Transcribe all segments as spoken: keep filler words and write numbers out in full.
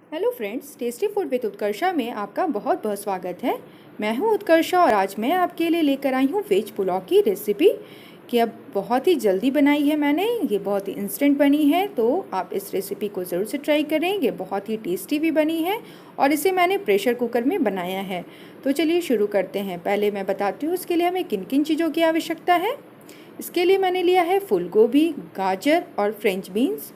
Hello friends, tasty food with Utkarsha में आपका बहुत बहुत स्वागत है। मैं हूं उत्कर्षा और आज मैं आपके लिए लेकर आई हूं वेज पुलाव की रेसिपी कि अब बहुत ही जल्दी बनाई है मैंने। ये बहुत ही इंस्टेंट बनी है, तो आप इस रेसिपी को ज़रूर से ट्राई करें। ये बहुत ही टेस्टी भी बनी है और इसे मैंने प्रेशर कुकर में बनाया है। तो चलिए शुरू करते हैं। पहले मैं बताती हूँ इसके लिए हमें किन किन चीज़ों की आवश्यकता है। इसके लिए मैंने लिया है फूल गोभी, गाजर और फ्रेंच बीन्स,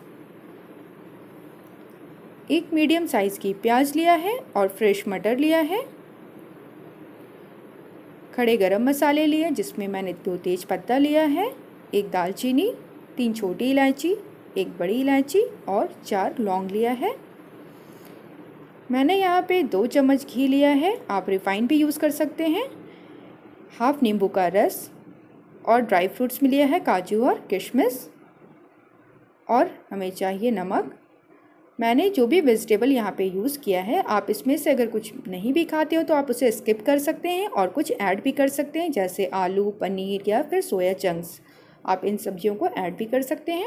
एक मीडियम साइज़ की प्याज लिया है और फ्रेश मटर लिया है, खड़े गरम मसाले लिए जिसमें मैंने दो तेज पत्ता लिया है, एक दालचीनी, तीन छोटी इलायची, एक बड़ी इलायची और चार लौंग लिया है। मैंने यहाँ पे दो चम्मच घी लिया है, आप रिफाइंड भी यूज़ कर सकते हैं। हाफ नींबू का रस और ड्राई फ्रूट्स में लिया है काजू और किशमिश, और हमें चाहिए नमक। मैंने जो भी वेजिटेबल यहाँ पे यूज़ किया है, आप इसमें से अगर कुछ नहीं भी खाते हो तो आप उसे स्किप कर सकते हैं और कुछ ऐड भी कर सकते हैं, जैसे आलू, पनीर या फिर सोया चंक्स। आप इन सब्जियों को ऐड भी कर सकते हैं।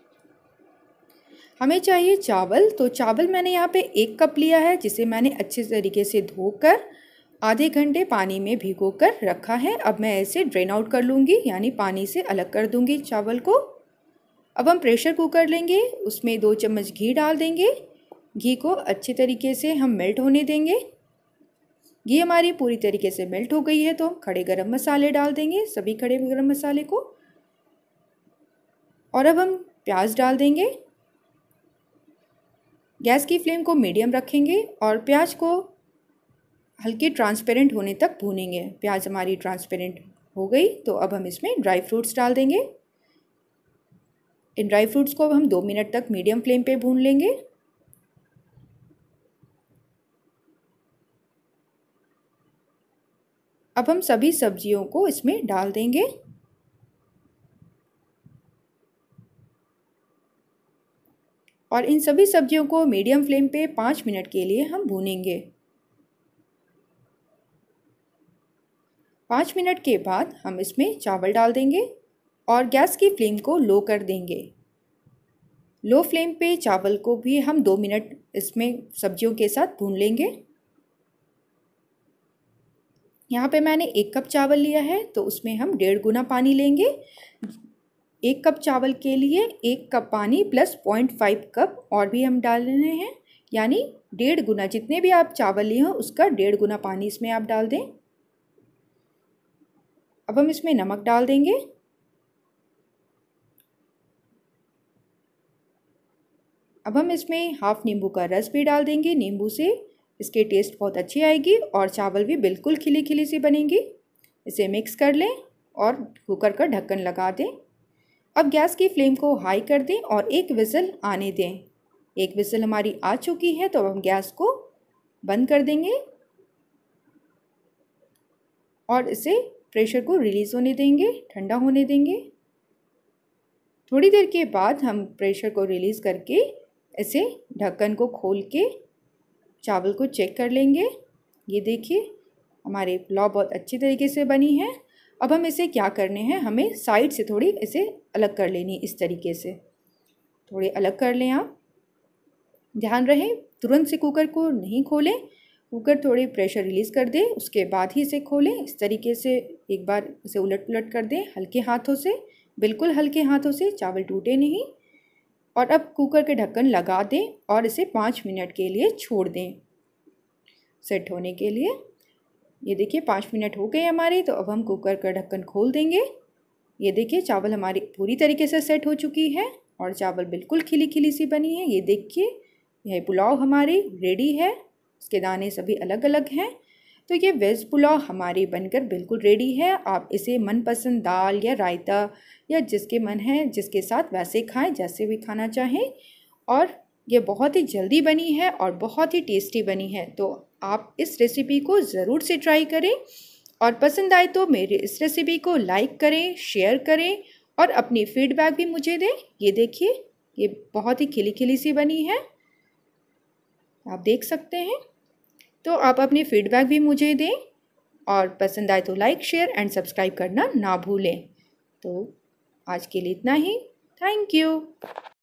हमें चाहिए चावल, तो चावल मैंने यहाँ पे एक कप लिया है, जिसे मैंने अच्छे तरीके से धोकर आधे घंटे पानी में भिगो कर रखा है। अब मैं इसे ड्रेन आउट कर लूँगी, यानी पानी से अलग कर दूँगी चावल को। अब हम प्रेशर कुकर लेंगे, उसमें दो चम्मच घी डाल देंगे। घी को अच्छे तरीके से हम मेल्ट होने देंगे। घी हमारी पूरी तरीके से मेल्ट हो गई है तो हम खड़े गरम मसाले डाल देंगे, सभी खड़े गरम मसाले को। और अब हम प्याज डाल देंगे। गैस की फ्लेम को मीडियम रखेंगे और प्याज को हल्की ट्रांसपेरेंट होने तक भूनेंगे। प्याज हमारी ट्रांसपेरेंट हो गई तो अब हम इसमें ड्राई फ्रूट्स डाल देंगे। इन ड्राई फ्रूट्स को अब हम दो मिनट तक मीडियम फ्लेम पे भून लेंगे। अब हम सभी सब्जियों को इसमें डाल देंगे और इन सभी सब्जियों को मीडियम फ्लेम पे पाँच मिनट के लिए हम भूनेंगे। पाँच मिनट के बाद हम इसमें चावल डाल देंगे और गैस की फ्लेम को लो कर देंगे। लो फ्लेम पे चावल को भी हम दो मिनट इसमें सब्जियों के साथ भून लेंगे। यहाँ पे मैंने एक कप चावल लिया है, तो उसमें हम डेढ़ गुना पानी लेंगे। एक कप चावल के लिए एक कप पानी प्लस पॉइंट फाइव कप और भी हम डाल रहे हैं, यानी डेढ़ गुना। जितने भी आप चावल लिए हो उसका डेढ़ गुना पानी इसमें आप डाल दें। अब हम इसमें नमक डाल देंगे। अब हम इसमें हाफ नींबू का रस भी डाल देंगे। नींबू से इसके टेस्ट बहुत अच्छी आएगी और चावल भी बिल्कुल खिली खिली सी बनेंगी। इसे मिक्स कर लें और कुकर का ढक्कन लगा दें। अब गैस की फ्लेम को हाई कर दें और एक विसल आने दें। एक विसल हमारी आ चुकी है तो अब हम गैस को बंद कर देंगे और इसे प्रेशर को रिलीज़ होने देंगे, ठंडा होने देंगे। थोड़ी देर के बाद हम प्रेशर को रिलीज़ करके इसे ढक्कन को खोल के चावल को चेक कर लेंगे। ये देखिए हमारे पुलाव बहुत अच्छी तरीके से बनी है। अब हम इसे क्या करने हैं, हमें साइड से थोड़ी इसे अलग कर लेनी, इस तरीके से थोड़ी अलग कर लें आप। ध्यान रहे तुरंत से कुकर को नहीं खोलें, कुकर थोड़ी प्रेशर रिलीज़ कर दें, उसके बाद ही इसे खोलें। इस तरीके से एक बार इसे उलट पुलट कर दें हल्के हाथों से, बिल्कुल हल्के हाथों से, चावल टूटे नहीं। और अब कुकर के ढक्कन लगा दें और इसे पाँच मिनट के लिए छोड़ दें सेट होने के लिए। ये देखिए पाँच मिनट हो गए हमारे, तो अब हम कुकर का ढक्कन खोल देंगे। ये देखिए चावल हमारी पूरी तरीके से सेट हो चुकी है और चावल बिल्कुल खिली खिली सी बनी है। ये देखिए यह पुलाव हमारी रेडी है, इसके दाने सभी अलग अलग हैं। तो ये वेज पुलाव हमारी बनकर बिल्कुल रेडी है। आप इसे मनपसंद दाल या रायता या जिसके मन है जिसके साथ वैसे खाएं, जैसे भी खाना चाहें। और ये बहुत ही जल्दी बनी है और बहुत ही टेस्टी बनी है। तो आप इस रेसिपी को ज़रूर से ट्राई करें और पसंद आए तो मेरे इस रेसिपी को लाइक करें, शेयर करें और अपनी फीडबैक भी मुझे दें। ये देखिए ये बहुत ही खिली खिली सी बनी है, आप देख सकते हैं। तो आप अपनी फीडबैक भी मुझे दें और पसंद आए तो लाइक, शेयर एंड सब्सक्राइब करना ना भूलें। तो आज के लिए इतना ही। Thank you.